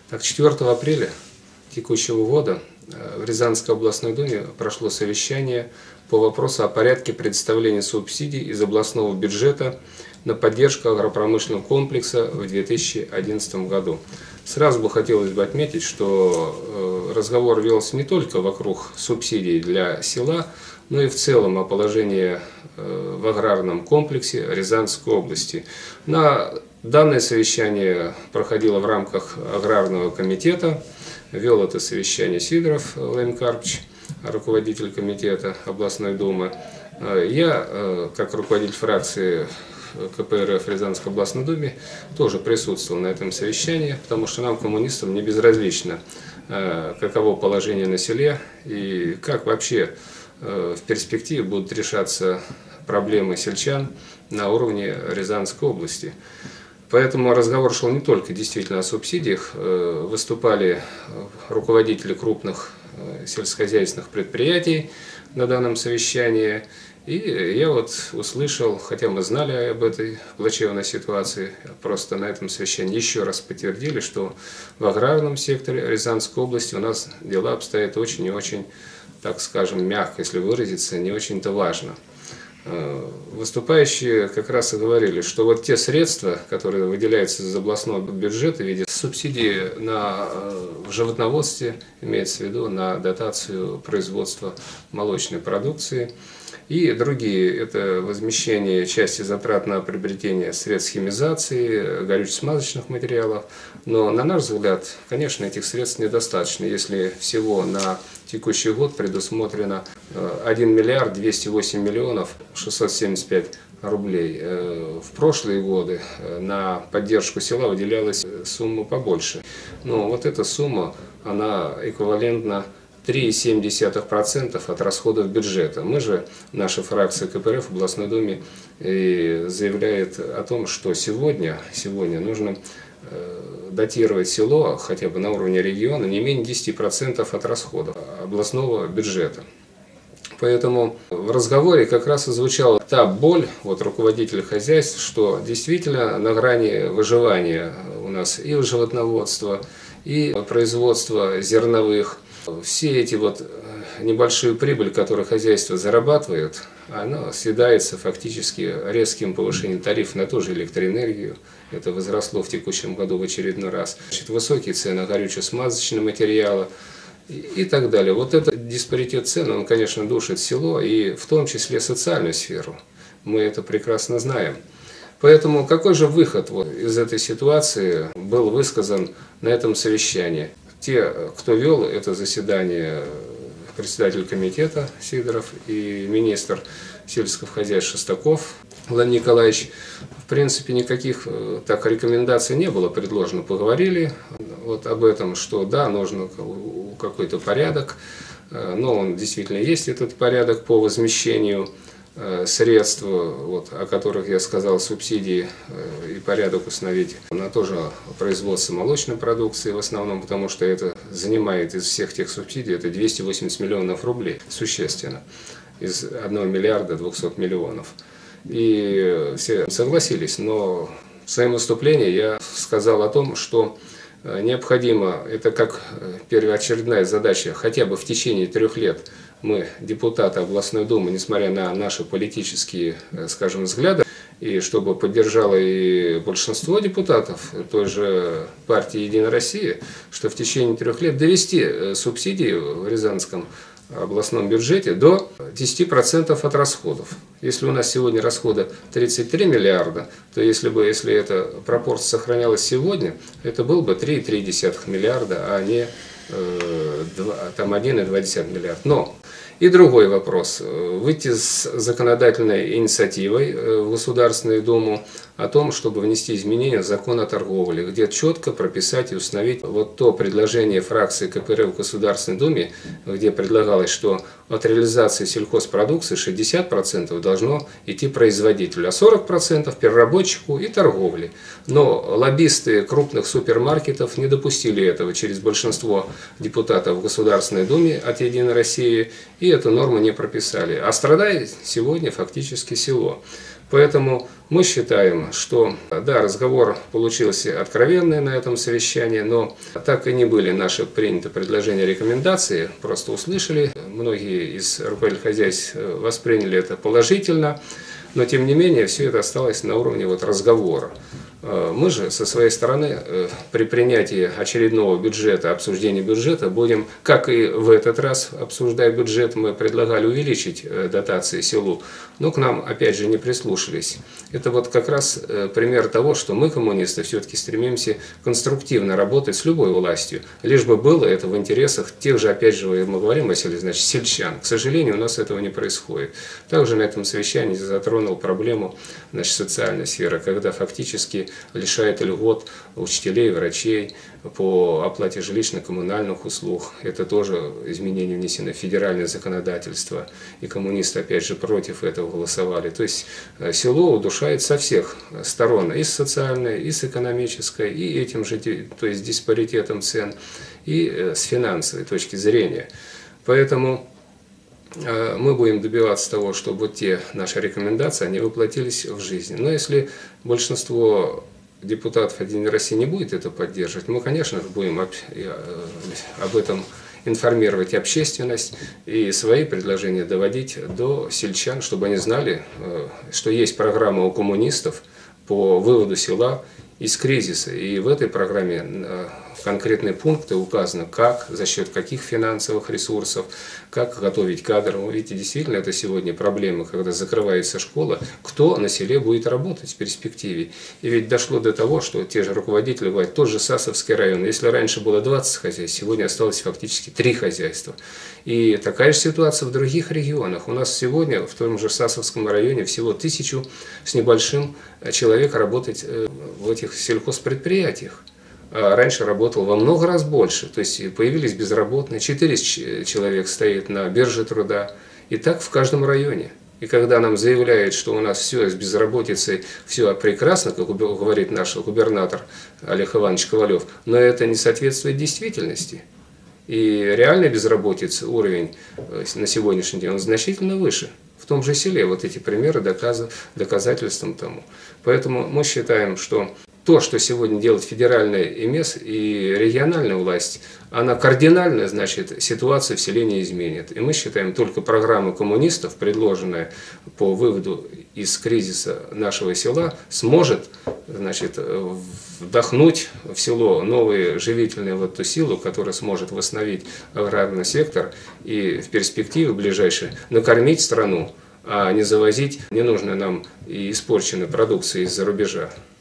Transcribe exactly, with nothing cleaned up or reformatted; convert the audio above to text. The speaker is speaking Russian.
Так, четвёртого апреля текущего года в Рязанской областной думе прошло совещание по вопросу о порядке предоставления субсидий из областного бюджета на поддержку агропромышленного комплекса в две тысячи одиннадцатом году. Сразу бы хотелось бы отметить, что разговор велся не только вокруг субсидий для села, но и в целом о положении в аграрном комплексе Рязанской области. На данное совещание проходило в рамках аграрного комитета. Вел это совещание Сидоров Владимир Карпович, руководитель комитета областной думы. Я, как руководитель фракции ка пэ эр эф в Рязанской областной думе, тоже присутствовал на этом совещании, потому что нам, коммунистам, не безразлично, каково положение на селе и как вообще в перспективе будут решаться проблемы сельчан на уровне Рязанской области. Поэтому разговор шел не только действительно о субсидиях, выступали руководители крупных сельскохозяйственных предприятий на данном совещании. И я вот услышал, хотя мы знали об этой плачевной ситуации, просто на этом совещании еще раз подтвердили, что в аграрном секторе Рязанской области у нас дела обстоят очень и очень, так скажем, мягко, если выразиться, не очень-то важно. Выступающие как раз и говорили, что вот те средства, которые выделяются из областного бюджета в виде субсидий на в животноводстве, имеется в виду на дотацию производства молочной продукции, и другие, это возмещение части затрат на приобретение средств химизации, горюче-смазочных материалов. Но, на наш взгляд, конечно, этих средств недостаточно, если всего на текущий год предусмотрено один миллиард двести восемь миллионов шестьсот семьдесят пять рублей. В прошлые годы на поддержку села выделялась сумма побольше. Но вот эта сумма, она эквивалентна три и семь десятых процента от расходов бюджета. Мы же, наша фракция ка пэ эр эф в областной думе заявляет о том, что сегодня, сегодня нужно датировать село хотя бы на уровне региона не менее десяти процентов от расходов областного бюджета. Поэтому в разговоре как раз и звучала та боль вот, руководителей хозяйств, что действительно на грани выживания у нас и животноводство, и производство зерновых. Все эти вот небольшую прибыль, которую хозяйство зарабатывает, она съедается фактически резким повышением тарифов на ту же электроэнергию. Это возросло в текущем году в очередной раз. Значит, высокие цены горюче-смазочного материала и, и так далее. Вот этот диспаритет цен, он, конечно, душит село и в том числе социальную сферу. Мы это прекрасно знаем. Поэтому какой же выход вот из этой ситуации был высказан на этом совещании? Те, кто вел это заседание, председатель комитета Сидоров и министр сельского хозяйства Шестаков Владимир Николаевич, в принципе, никаких так рекомендаций не было предложено. Поговорили вот об этом, что да, нужно какой-то порядок, но он действительно есть, этот порядок по возмещению средств, вот, о которых я сказал, субсидии и порядок установить на то же производство молочной продукции в основном, потому что это занимает из всех тех субсидий, это двести восемьдесят миллионов рублей, существенно, из одного миллиарда двухсот миллионов. И все согласились, но в своем выступлении я сказал о том, что необходимо, это как первоочередная задача, хотя бы в течение трех лет мы, депутаты областной думы, несмотря на наши политические, скажем, взгляды, и чтобы поддержало и большинство депутатов той же партии «Единая Россия», что в течение трех лет довести субсидии в Рязанском областном бюджете до десяти процентов от расходов. Если у нас сегодня расходы тридцать три миллиарда, то если бы, если эта пропорция сохранялась сегодня, это был бы три и три десятых миллиарда, а не э, там один и два десятых миллиарда. Но и другой вопрос. Выйти с законодательной инициативой в Государственную Думу о том, чтобы внести изменения в закон о торговле, где четко прописать и установить вот то предложение фракции ка пэ эр эф в Государственной Думе, где предлагалось, что от реализации сельхозпродукции шестьдесят процентов должно идти производителю, а сорок процентов переработчику и торговле. Но лоббисты крупных супермаркетов не допустили этого через большинство депутатов в Государственной Думе от «Единой России», и эту норму не прописали. А страдает сегодня фактически село. Поэтому мы считаем, что, да, разговор получился откровенный на этом совещании, но так и не были наши приняты предложения, рекомендации, просто услышали. Многие из руководителей хозяйств восприняли это положительно, но тем не менее все это осталось на уровне вот разговора. Мы же со своей стороны при принятии очередного бюджета, обсуждении бюджета, будем, как и в этот раз, обсуждая бюджет, мы предлагали увеличить дотации селу, но к нам опять же не прислушались. Это вот как раз пример того, что мы, коммунисты, все-таки стремимся конструктивно работать с любой властью, лишь бы было это в интересах тех же, опять же, мы говорим, Василий, значит, сельчан. К сожалению, у нас этого не происходит. Также на этом совещании затронул проблему, значит, социальной сферы, когда фактически лишает льгот учителей, врачей по оплате жилищно-коммунальных услуг. Это тоже изменения внесены в федеральное законодательство. И коммунисты, опять же, против этого голосовали. То есть село удушает со всех сторон, и с социальной, и с экономической, и этим же, то есть диспаритетом цен, и с финансовой точки зрения. Поэтому мы будем добиваться того, чтобы вот те наши рекомендации, они воплотились в жизнь. Но если большинство депутатов «Единой России» не будет это поддерживать, мы, конечно же, будем об, об этом информировать общественность и свои предложения доводить до сельчан, чтобы они знали, что есть программа у коммунистов по выводу села из кризиса. И в этой программе конкретные пункты указаны, как, за счет каких финансовых ресурсов, как готовить кадры. Вы видите, действительно, это сегодня проблема, когда закрывается школа, кто на селе будет работать в перспективе. И ведь дошло до того, что те же руководители говорят, тот же Сасовский район, если раньше было двадцать хозяйств, сегодня осталось фактически три хозяйства. И такая же ситуация в других регионах. У нас сегодня в том же Сасовском районе всего тысячу с небольшим человек работать в этих сельхозпредприятиях. Раньше работал во много раз больше, то есть появились безработные, четыреста человек стоит на бирже труда, и так в каждом районе. И когда нам заявляют, что у нас все с безработицей, все прекрасно, как говорит наш губернатор Олег Иванович Ковалев, но это не соответствует действительности. И реальная безработица, уровень на сегодняшний день, он значительно выше. В том же селе вот эти примеры доказы, доказательством тому. Поэтому мы считаем, что то, что сегодня делает федеральная и МЕС, и региональная власть, она кардинально, значит, ситуацию в селе не изменит. И мы считаем, только программа коммунистов, предложенная по выводу из кризиса нашего села, сможет, значит, вдохнуть в село новые живительные в эту силу, которая сможет восстановить аграрный сектор и в перспективе ближайшей накормить страну, а не завозить ненужную нам и испорченную продукцию из-за рубежа.